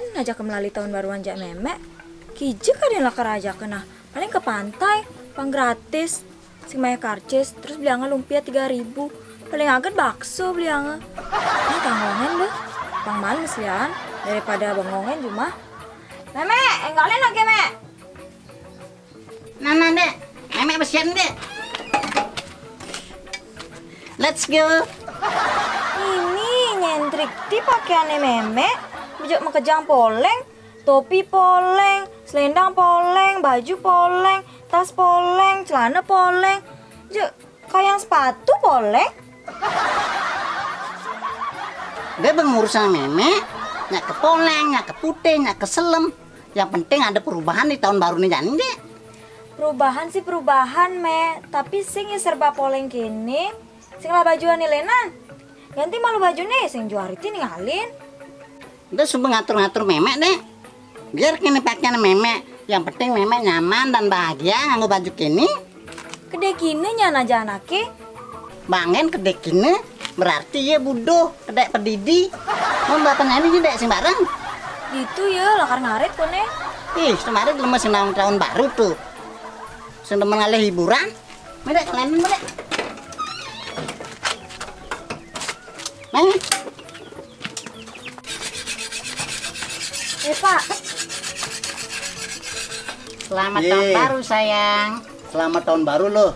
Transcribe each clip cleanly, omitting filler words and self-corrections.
Yen ajak ke melalui tahun baruan jak memek. Kijek kan yang lakar ajak kena. Paling ke pantai, pang gratis. Si Maya karcis, terus belianga lumpia 3.000. Paling agak bakso belianga. Ini kangongen deh. Pang manis lian daripada bengongen cuma. Memek, enggaknya lagi mek. Nah, dek. Memek bersihan, dek. Let's go. Ini nyentrik di pakaiannya memek. Bijak mekejang poleng, topi poleng, selendang poleng, baju poleng, tas poleng, celana poleng. Bijak kayak sepatu poleng. Dia pengurusan memek, nyak ke poleng, nyak ke putih, nyak ke selem. Yang penting ada perubahan di tahun baru nih Jani, dek. Perubahan sih perubahan, me. Tapi sing serba poleng kini, sing lah bajuan nih lenan. Ganti malu baju nih, sing juariti ninggalin. Udah coba ngatur-ngatur memek, dek. Biar kini pakaian memek. Yang penting memek nyaman dan bahagia nganggo baju kini. Kedek kini nyana aja anake. Bangen kedek kini berarti ya buduh, kedek pedidi. Mau bapaknya ini dek sing bareng. Gitu ya, lakar ngaret kone. Ih, kemarin belum masih tahun baru tuh. Sudah mengalih hiburan. Medek kalian medek. Main. Pak. Selamat tahun baru sayang. Selamat tahun baru loh.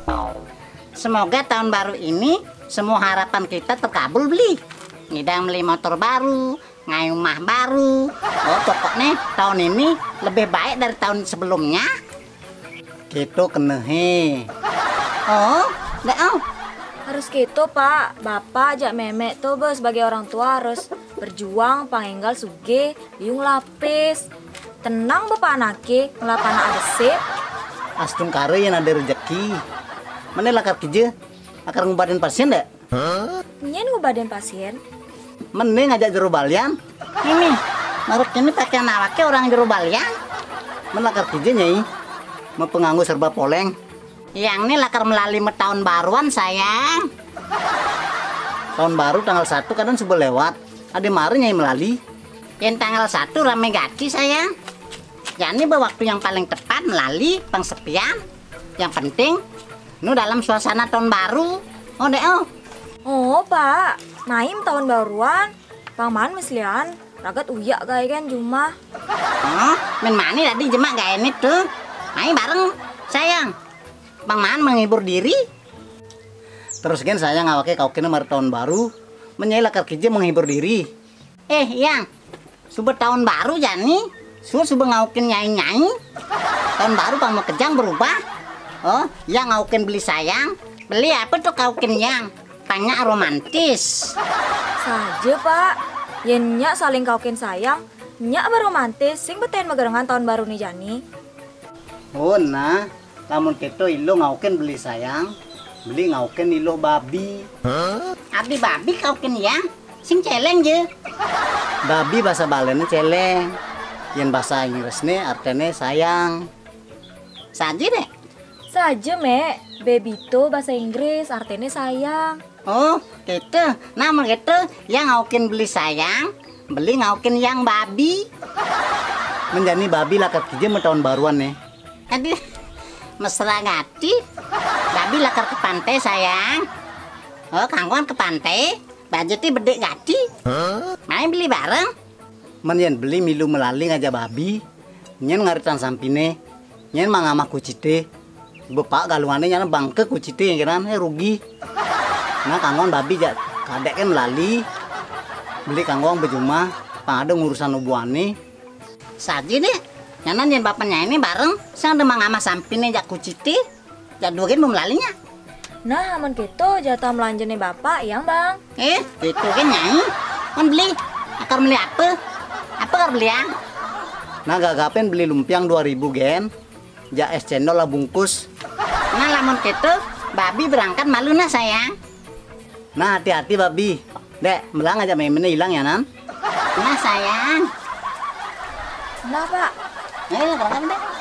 Semoga tahun baru ini semua harapan kita terkabul beli. Ngidang beli motor baru, ngai rumah baru. Oh pokoknya tahun ini lebih baik dari tahun sebelumnya. Gitu kenehe. Oh, dek oh. Harus gitu pak. Bapak ajak memek tuh bos sebagai orang tua harus berjuang pangenggal suge, biung lapis. Tenang bapak anake, ngelapan adesip. Astung kare yang ada rezeki. Mana lakar kerja? Akar ngubaden pasien dek? Nyen ngubaden pasien. Mending ngajak jero balian. Ini, merek ini pakaian awaknya orang jero balian. Mana lakar kerja nyai? Mau penganggu serba poleng. Yang ini lakar melalui tahun baruan sayang. Tahun baru tanggal 1 kadang sudah lewat. Ada mari nyai melali. Yang tanggal 1 rame gaji sayang. Yani waktu yang paling tepat melalui pengsepian. Yang penting, nu dalam suasana tahun baru. Oh deh oh. Oh pak, main tahun baruan. Paman mislian, ragat uyak gaya kan cuma. Oh, main mani tadi jemak gak ini tuh. Main bareng sayang. Bang Man menghibur diri. Terus kan saya ngawake kau kena mar tahun baru. Menyai lakar kerja menghibur diri. Yang subuh tahun baru Jani. Subuh ngaukin nyai-nyai. Tahun baru kamu kejang berubah. Oh, yang ngaukin beli sayang. Beli apa tuh kaukin yang? Tanya romantis. Saja pak, yen nyak saling kaukin sayang, nyak beromantis, sing beten megerengan tahun baru nih Jani. Oh nah, namun kita ilo ngauken beli sayang. Beli ngauken ilo babi. Abdi babi kaukin yang? Sing celeng je. Babi bahasa Balennya celeng. Yang bahasa Inggrisnya artinya sayang. Saja deh. Saja me, baby itu bahasa Inggris artinya sayang. Oh, gitu. Nah, gitu. Yang ngaukin beli sayang, beli ngaukin yang babi. Menjadi babi lakar kerja mau tahun baruan nih. Aduh, mesra ngati. Babi lakar ke pantai sayang. Oh, kangguan ke pantai. Budgetnya bedek gati. Main beli bareng. Men beli milu melali ngajak babi. Nyen ngaritan sampine. Nyen mangamah kucite. Bapak galuannya nyana bangke kucite yang kira rugi. Nah kangguan babi jak kadek kan melali. Beli kangguan bejumah. Pang ada ngurusan ubuane. Saji deh. Nyana nyen bapaknya ini bareng. Sang ada mangamah sampine jak kucite. Jak duakin melalinya. Nah, aman gitu jatah melanjani bapak yang bang. Itu kan nyai. Kan beli. Akar beli apa? Apa akar beli yang? Nah gagapen beli lumpiang 2.000 gen. Jak es cendol lah bungkus. Nah lamun gitu, babi berangkat malu nah sayang. Nah hati-hati babi. Dek, melang aja memenya hilang ya nan. Nah sayang. Nah pak. Berangkat deh.